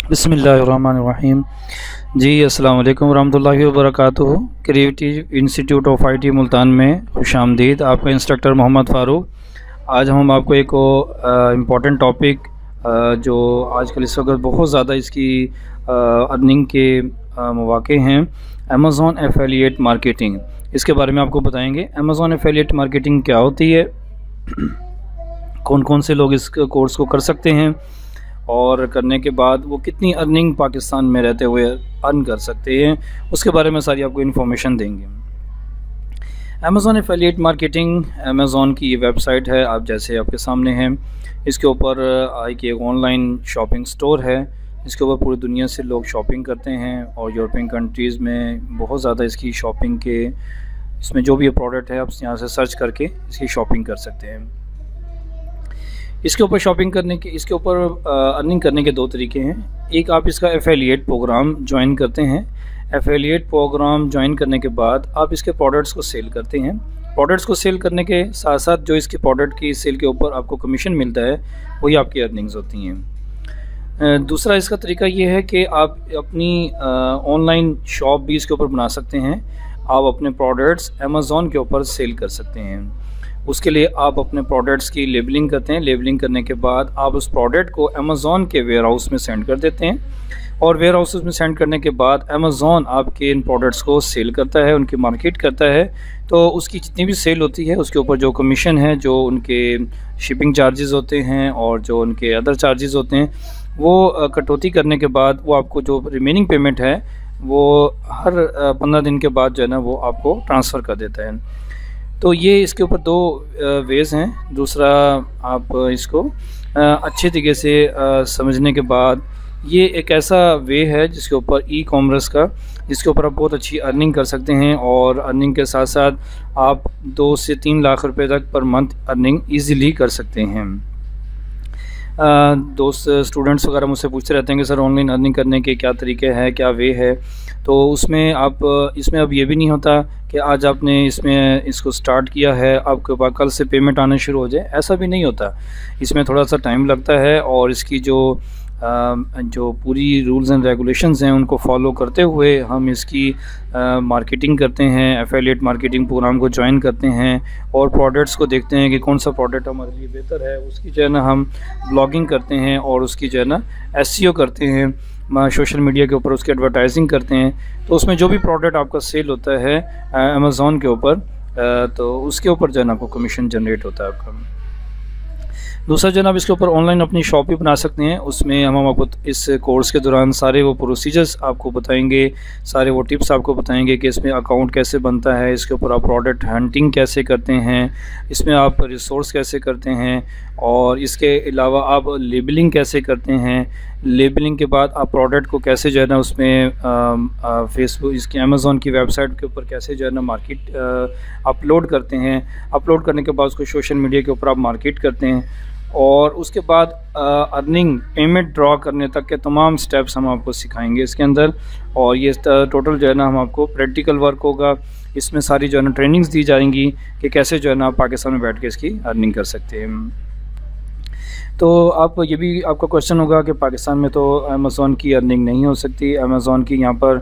बिस्मिल्लाहिर्रहमानिर्रहीम। जी अस्सलाम वालेकुम रहमतुल्लाहि व बरकातुहू। Creative institute of IT Multan में खुशामदीद। आपका इंस्ट्रक्टर मोहम्मद फ़ारूक। आज हम आपको एक इम्पॉर्टेंट टॉपिक जो आजकल इस वक्त बहुत ज़्यादा इसकी अर्निंग के मौक़े हैं, अमेज़ॉन एफिलिएट मार्केटिंग, इसके बारे में आपको बताएंगे। अमेज़ॉन एफिलिएट मार्केटिंग क्या होती है, कौन कौन से लोग इस कोर्स को कर सकते हैं और करने के बाद वो कितनी अर्निंग पाकिस्तान में रहते हुए अर्न कर सकते हैं, उसके बारे में सारी आपको इन्फॉर्मेशन देंगे। अमेज़ॉन एफिलिएट मार्केटिंग अमेज़ॉन की ये वेबसाइट है, आप जैसे आपके सामने है। इसके ऊपर एक ऑनलाइन शॉपिंग स्टोर है। इसके ऊपर पूरी दुनिया से लोग शॉपिंग करते हैं और यूरोपियन कंट्रीज़ में बहुत ज़्यादा इसकी शॉपिंग के, इसमें जो भी प्रोडक्ट है आप यहाँ से सर्च करके इसकी शॉपिंग कर सकते हैं। इसके ऊपर शॉपिंग करने के, इसके ऊपर अर्निंग करने के दो तरीके हैं। एक, आप इसका एफिलिएट प्रोग्राम ज्वाइन करते हैं। एफिलिएट प्रोग्राम ज्वाइन करने के बाद आप इसके प्रोडक्ट्स को सेल करते हैं। प्रोडक्ट्स को सेल करने के साथ साथ जो इसके प्रोडक्ट की सेल के ऊपर आपको कमीशन मिलता है, वही आपकी अर्निंग्स होती हैं। दूसरा इसका तरीका ये है कि आप अपनी ऑनलाइन शॉप भी इसके ऊपर बना सकते हैं। आप अपने प्रोडक्ट्स अमेज़ॉन के ऊपर सेल कर सकते हैं। उसके लिए आप अपने प्रोडक्ट्स की लेबलिंग करते हैं। लेबलिंग करने के बाद आप उस प्रोडक्ट को अमेज़ॉन के वेयर हाउस में सेंड कर देते हैं और वेयर हाउस में सेंड करने के बाद अमेज़ॉन आपके इन प्रोडक्ट्स को सेल करता है, उनकी मार्केट करता है। तो उसकी जितनी भी सेल होती है उसके ऊपर जो कमीशन है, जो उनके शिपिंग चार्जेस होते हैं और जो उनके अदर चार्जेस होते हैं, वो कटौती करने के बाद वो आपको जो रिमेनिंग पेमेंट है वो हर 15 दिन के बाद जो है ना वो आपको ट्रांसफ़र कर देता है। तो ये इसके ऊपर दो वेज़ हैं। दूसरा, आप इसको अच्छे तरीके से समझने के बाद, ये एक ऐसा वे है जिसके ऊपर ई कॉमर्स का, जिसके ऊपर आप बहुत अच्छी अर्निंग कर सकते हैं और अर्निंग के साथ साथ आप 2 से 3 लाख रुपए तक पर मंथ अर्निंग ईज़िली कर सकते हैं। दोस्त स्टूडेंट्स वगैरह मुझसे पूछते रहते हैं कि सर ऑनलाइन अर्निंग करने के क्या तरीके हैं, क्या वे है। तो उसमें आप, इसमें अब ये भी नहीं होता कि आज आपने इसको स्टार्ट किया है आपके पास कल से पेमेंट आना शुरू हो जाए, ऐसा भी नहीं होता। इसमें थोड़ा सा टाइम लगता है और इसकी जो पूरी रूल्स एंड रेगुलेशंस हैं उनको फॉलो करते हुए हम इसकी मार्केटिंग करते हैं। एफिलिएट मार्केटिंग प्रोग्राम को ज्वाइन करते हैं और प्रोडक्ट्स को देखते हैं कि कौन सा प्रोडक्ट हमारे लिए बेहतर है, उसकी जो है ना हम ब्लॉगिंग करते हैं और उसकी जो है ना एसईओ करते हैं, सोशल मीडिया के ऊपर उसकी एडवर्टाइजिंग करते हैं। तो उसमें जो भी प्रोडक्ट आपका सेल होता है अमेज़ॉन के ऊपर, तो उसके ऊपर जो है ना आपको कमीशन जनरेट होता है आपका। दूसरा जनाब, इसके ऊपर ऑनलाइन अपनी शॉप भी बना सकते हैं। उसमें हम आपको इस कोर्स के दौरान सारे वो प्रोसीजर्स आपको बताएंगे, सारे वो टिप्स आपको बताएंगे कि इसमें अकाउंट कैसे बनता है, इसके ऊपर आप प्रोडक्ट हंटिंग कैसे करते हैं, इसमें आप रिसोर्स कैसे करते हैं और इसके अलावा आप लेबलिंग कैसे करते हैं। लेबलिंग के बाद आप प्रोडक्ट को कैसे जो है ना उसमें फेसबुक, इसकी अमेज़ॉन की वेबसाइट के ऊपर कैसे जो है ना मार्केट अपलोड करते हैं। अपलोड करने के बाद उसको सोशल मीडिया के ऊपर आप मार्केट करते हैं और उसके बाद अर्निंग, पेमेंट ड्रॉ करने तक के तमाम स्टेप्स हम आपको सिखाएंगे इसके अंदर। और ये टोटल जो है ना हम आपको प्रैक्टिकल वर्क होगा, इसमें सारी जो है ना ट्रेनिंग्स दी जाएंगी कि कैसे जो है ना आप पाकिस्तान में बैठ के इसकी अर्निंग कर सकते हैं। तो आप, ये भी आपका क्वेश्चन होगा कि पाकिस्तान में तो अमेज़ॉन की अर्निंग नहीं हो सकती, अमेज़ॉन की यहाँ पर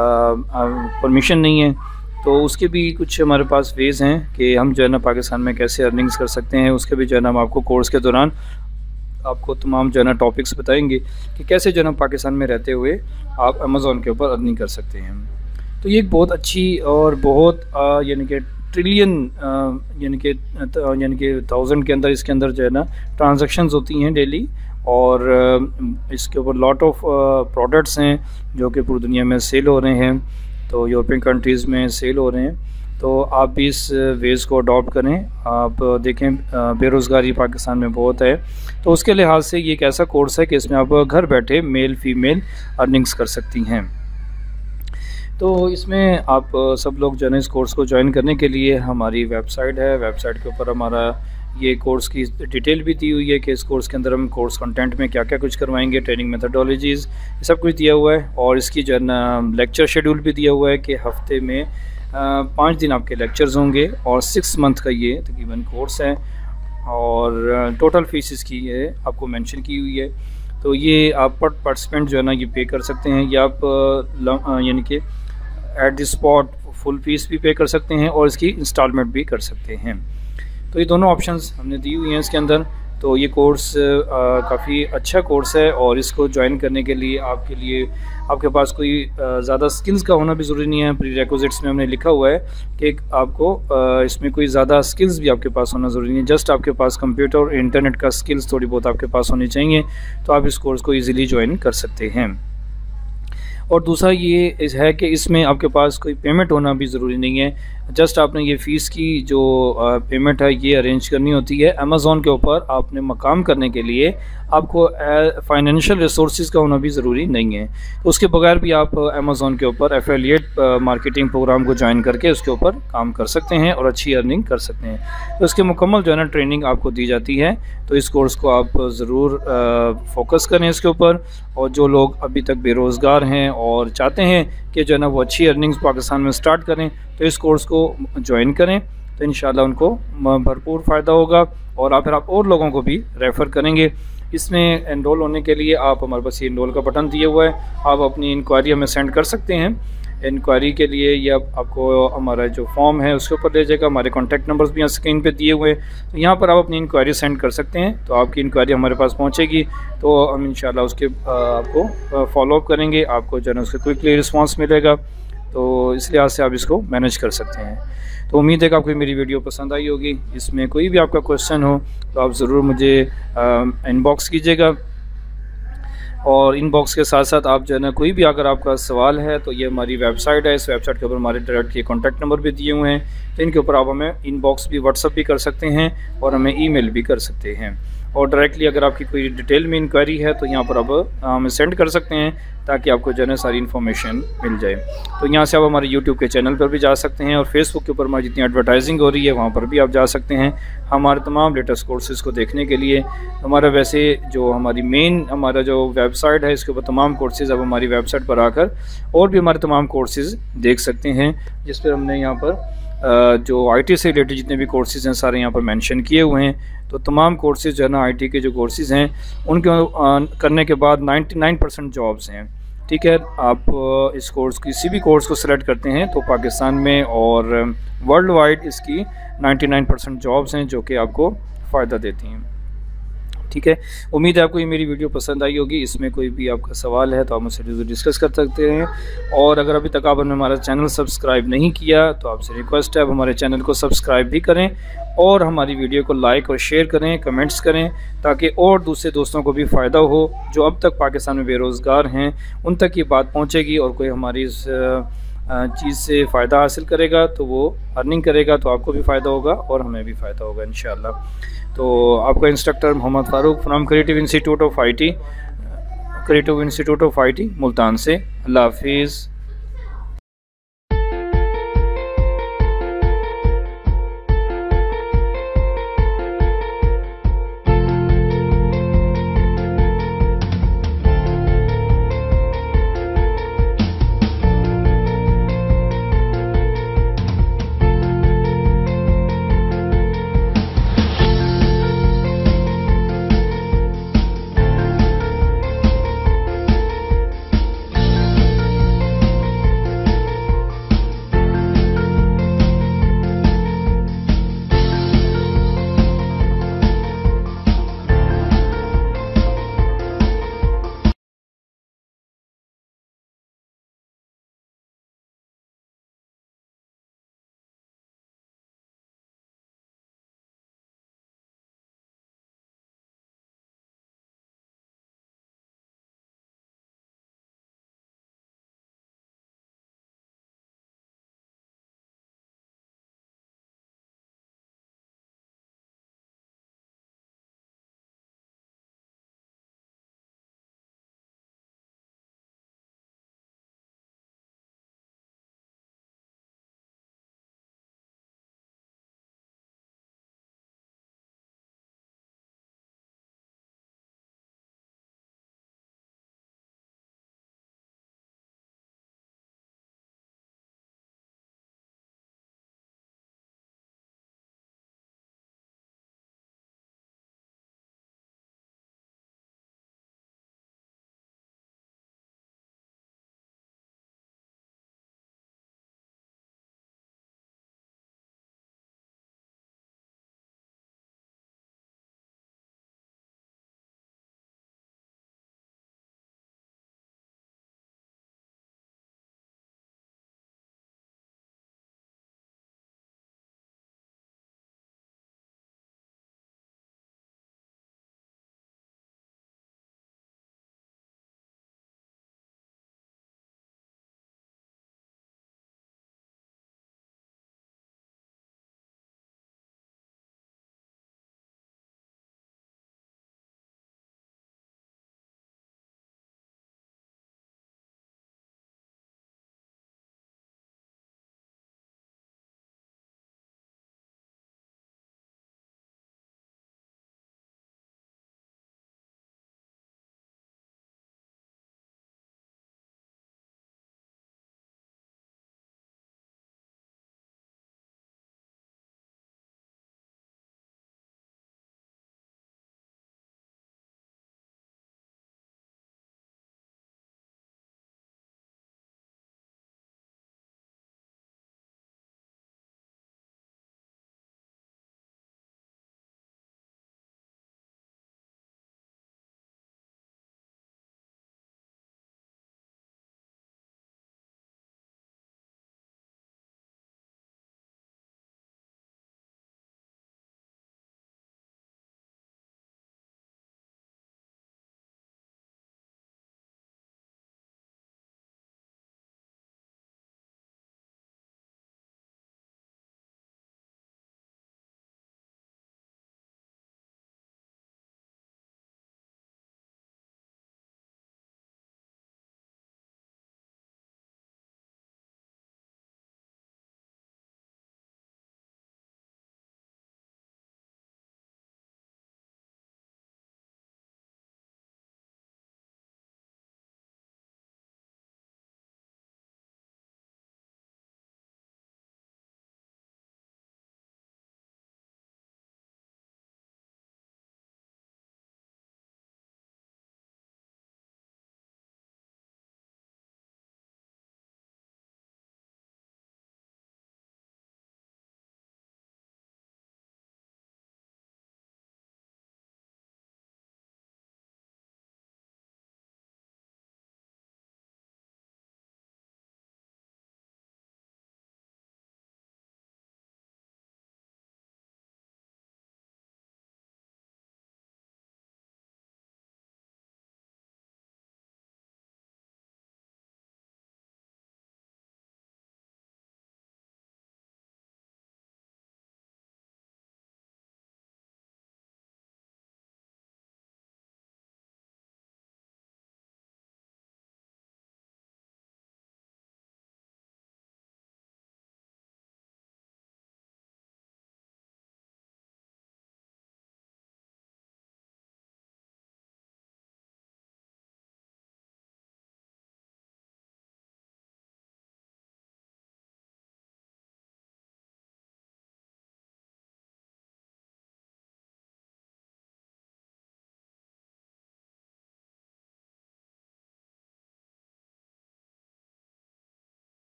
परमिशन नहीं है। तो उसके भी कुछ हमारे पास वेज़ हैं कि हम जो है ना पाकिस्तान में कैसे अर्निंग्स कर सकते हैं। उसके भी जो है ना हम आपको कोर्स के दौरान आपको तमाम जो है ना टॉपिक्स बताएंगे कि कैसे जो है ना पाकिस्तान में रहते हुए आप अमेज़ॉन के ऊपर अर्निंग कर सकते हैं। तो ये एक बहुत अच्छी और बहुत यानी कि ट्रिलियन यानी कि 1000 के अंदर, इसके अंदर जो है ना ट्रांजैक्शंस होती हैं डेली और इसके ऊपर लॉट ऑफ प्रोडक्ट्स हैं जो कि पूरी दुनिया में सेल हो रहे हैं। तो यूरोपियन कंट्रीज़ में सेल हो रहे हैं। तो आप भी इस वेज़ को अडॉप्ट करें। आप देखें बेरोज़गारी पाकिस्तान में बहुत है, तो उसके लिहाज से ये एक ऐसा कोर्स है कि इसमें आप घर बैठे मेल फीमेल अर्निंग्स कर सकती हैं। तो इसमें आप सब लोग जो है इस कोर्स को ज्वाइन करने के लिए हमारी वेबसाइट है, वेबसाइट के ऊपर हमारा ये कोर्स की डिटेल भी दी हुई है कि इस कोर्स के अंदर हम कोर्स कंटेंट में क्या क्या कुछ करवाएंगे, ट्रेनिंग मेथडोलॉजीज़, सब कुछ दिया हुआ है। और इसकी जो है ना लेक्चर शेड्यूल भी दिया हुआ है कि हफ्ते में 5 दिन आपके लेक्चर्स होंगे और 6 मंथ का ये तकरीबन कोर्स है और टोटल फीस इसकी ये आपको मेंशन की हुई है। तो ये आप पर पार्टिसिपेंट जो है ना ये पे कर सकते हैं, या आप यानी कि at the spot full fees भी पे कर सकते हैं और इसकी इंस्टॉलमेंट भी कर सकते हैं। तो ये दोनों ऑप्शंस हमने दी हुई हैं इसके अंदर। तो ये कोर्स काफ़ी अच्छा कोर्स है और इसको ज्वाइन करने के लिए आपके पास कोई ज़्यादा स्किल्स का होना भी ज़रूरी नहीं है। प्री रिक्विजिट्स में हमने लिखा हुआ है कि आपको इसमें कोई ज़्यादा स्किल्स भी आपके पास होना ज़रूरी नहीं है, जस्ट आपके पास कंप्यूटर और इंटरनेट का स्किल्स थोड़ी बहुत आपके पास होनी चाहिए, तो आप इस कोर्स को ईज़िली ज्वाइन कर सकते हैं। और दूसरा ये है कि इसमें आपके पास कोई पेमेंट होना भी ज़रूरी नहीं है, जस्ट आपने ये फ़ीस की जो पेमेंट है ये अरेंज करनी होती है। अमेज़ॉन के ऊपर आपने मकाम करने के लिए आपको फाइनेंशियल रिसोर्सेज का होना भी ज़रूरी नहीं है, तो उसके बगैर भी आप अमेज़ॉन के ऊपर एफिलिएट मार्केटिंग प्रोग्राम को ज्वाइन करके उसके ऊपर काम कर सकते हैं और अच्छी अर्निंग कर सकते हैं। तो इसके मुकम्मल जो है ना ट्रेनिंग आपको दी जाती है, तो इस कोर्स को आप ज़रूर फोकस करें इसके ऊपर। और जो लोग अभी तक बेरोज़गार हैं और चाहते हैं कि जो है ना वो अच्छी अर्निंग्स पाकिस्तान में स्टार्ट करें, तो इस कोर्स को ज्वाइन करें, तो इंशाल्लाह उनको भरपूर फ़ायदा होगा और आप और लोगों को भी रेफ़र करेंगे। इसमें एनरोल होने के लिए आप हमारे पास ये एनरोल का बटन दिया हुआ है, आप अपनी इंक्वायरी हमें सेंड कर सकते हैं। इंक्वायरी के लिए या आपको हमारा जो फॉर्म है उसके ऊपर ले जाएगा, हमारे कॉन्टैक्ट नंबर्स भी यहाँ स्क्रीन पे दिए हुए हैं, तो यहाँ पर आप अपनी इंक्वायरी सेंड कर सकते हैं। तो आपकी इंक्वायरी हमारे पास पहुँचेगी तो हम इंशाल्लाह उसके आपको फॉलोअप करेंगे, आपको जो है उसके क्विकली रिस्पॉन्स मिलेगा, तो इस लिहाज से आप इसको मैनेज कर सकते हैं। तो उम्मीद है कि आपको मेरी वीडियो पसंद आई होगी। इसमें कोई भी आपका क्वेश्चन हो तो आप ज़रूर मुझे इनबॉक्स कीजिएगा, और इनबॉक्स के साथ साथ आप जो है ना कोई भी अगर आपका सवाल है तो ये हमारी वेबसाइट है, इस वेबसाइट के ऊपर हमारे डायरेक्ट के कॉन्टैक्ट नंबर भी दिए हुए हैं, तो इनके ऊपर आप हमें इनबॉक्स भी व्हाट्सअप भी कर सकते हैं और हमें ईमेल भी कर सकते हैं। और डायरेक्टली अगर आपकी कोई डिटेल में इंक्वायरी है तो यहाँ पर आप हमें सेंड कर सकते हैं, ताकि आपको जो है सारी इन्फॉर्मेशन मिल जाए। तो यहाँ से आप हमारे यूट्यूब के चैनल पर भी जा सकते हैं और फेसबुक के ऊपर हमारी जितनी एडवर्टाइजिंग हो रही है वहाँ पर भी आप जा सकते हैं हमारे तमाम लेटेस्ट कोर्सेज़ को देखने के लिए। हमारा वैसे जो हमारी मेन हमारा जो वेबसाइट है इसके ऊपर तमाम कोर्सेज़ आप हमारी वेबसाइट पर आकर और भी हमारे तमाम कोर्सेज़ देख सकते हैं, जिस पर हमने यहाँ पर जो IT से रिलेटेड जितने भी कोर्सेज़ हैं सारे यहाँ पर मेंशन किए हुए हैं। तो तमाम कोर्सेज़ जो है ना IT के जो कोर्सेज़ हैं उनके करने के बाद 99% जॉब्स हैं। ठीक है, आप इस कोर्स किसी भी कोर्स को सिलेक्ट करते हैं तो पाकिस्तान में और वर्ल्ड वाइड इसकी 99% जॉब्स हैं जो कि आपको फ़ायदा देती हैं। ठीक है, उम्मीद है आपको ये मेरी वीडियो पसंद आई होगी। इसमें कोई भी आपका सवाल है तो आप मुझसे जरूर डिस्कस कर सकते हैं, और अगर अभी तक आपने हमारा चैनल सब्सक्राइब नहीं किया तो आपसे रिक्वेस्ट है आप हमारे चैनल को सब्सक्राइब भी करें और हमारी वीडियो को लाइक और शेयर करें, कमेंट्स करें, ताकि और दूसरे दोस्तों को भी फ़ायदा हो जो अब तक पाकिस्तान में बेरोज़गार हैं, उन तक ये बात पहुँचेगी और कोई हमारी इस चीज़ से फ़ायदा हासिल करेगा तो वो अर्निंग करेगा, तो आपको भी फ़ायदा होगा और हमें भी फ़ायदा होगा इंशाअल्लाह। तो आपका instructor Mohammad Farooq from creative institute of IT Multan से। अल्लाह हाफिज़।